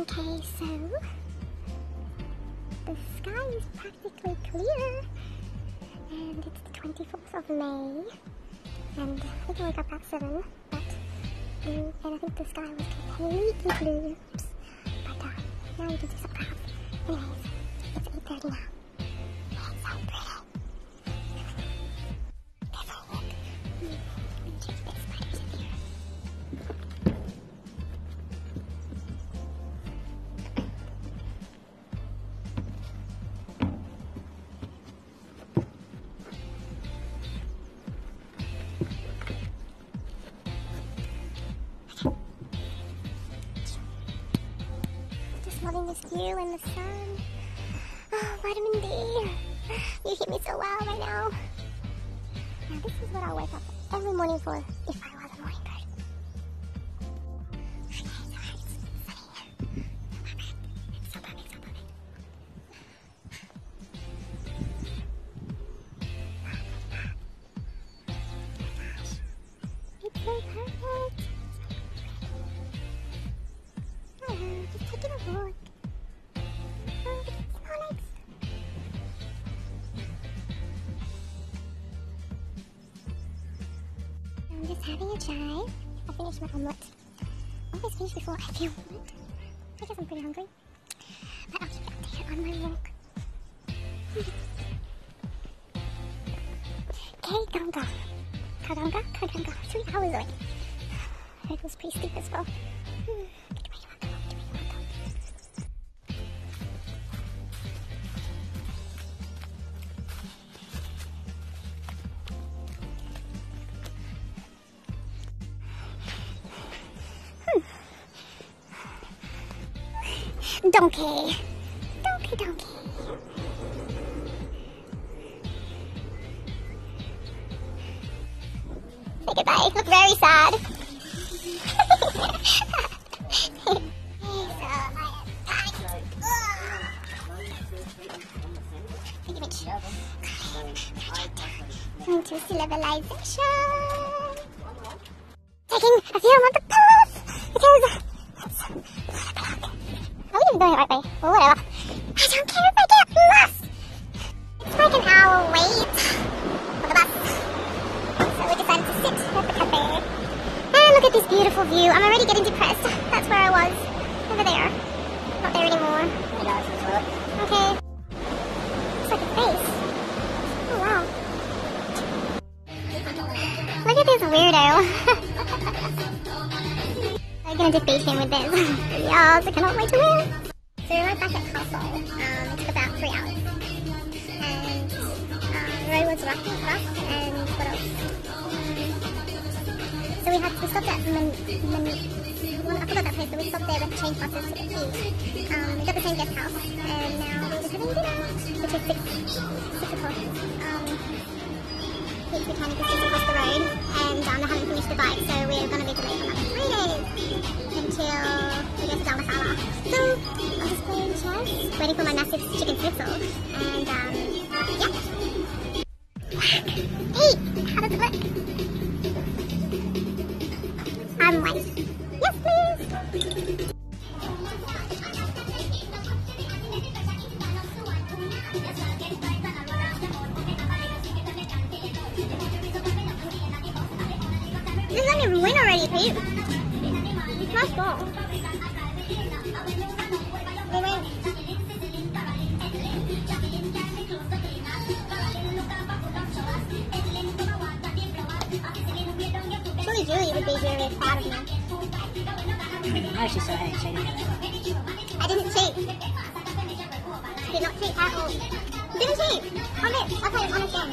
Okay, so the sky is practically clear, and it's the 24th of May, and I think I woke up about 7, but and I think the sky was completely blue. Oops. But now you can see some clouds. Anyways, it's 8:30 now. And it's so pretty. There's a look. Let me check the spiders in here. Just loving this view and the sun. Oh, vitamin D. You hit me so well right now. Now this is what I'll wake up every morning for if I was a morning bird. Okay, so it's sunny. So perfect. So perfect. It's so perfect. Just taking a walk. Oh, it's so nice. I'm just having a chai. I finished my omelette. I always finish before I feel omelette. I guess I'm pretty hungry. But I'll keep you updated on my walk. Kagunga. Kagunga. 3 hours away. It was pretty steep as well. Donkey. Say goodbye. Look very sad. Going to civilization. Taking a view on the path because are we even going the right way? Well, whatever. I don't care if I get lost. It's like an hour wait for the bus. So we decided to sit at the cafe and look at this beautiful view. I'm already getting depressed. That's where I was. Over there. Not there anymore. Okay. Looks like a face. Oh wow. Look at this weirdo. I'm gonna defeat him with this. Yes, I cannot wait to win. So we arrived back at Castle. It took about 3 hours. And the road was rough and what else? So we stopped at I forgot that place, but we stopped there to change buses to get keys. We got the same guest house, and now we're just having dinner, which is 6 o'clock. It's kind of distance across the road, and I haven't finished the bike, so we're going to be delayed for another 3 days until we get to Dharamsala. So I'm just playing chess, waiting for my massive chicken schnitzel, and yeah. Hey, how does it look? I'm white. Yes, please. This is only win already, Pete. Nice ball. We win. Surely Julie would be very proud of me. No, she's so happy. She didn't have I didn't cheat. Did not cheat at all. Didn't cheat. On it. I'll tell you, honest game.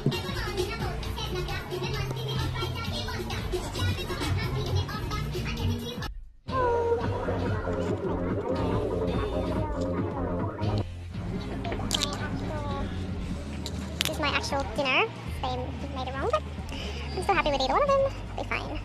This is my actual dinner. They made it wrong, but I'm still happy with either one of them. They'll be fine.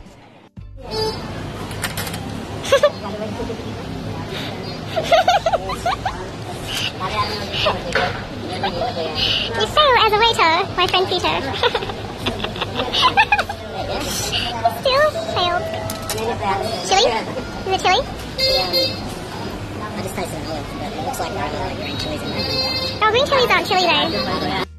You fail as a waiter, my friend Peter. Still failed. Chili? Is it chili? I just tasted an olive, but it looks like green chilies in there. Oh, green chilies on chili day. Yeah.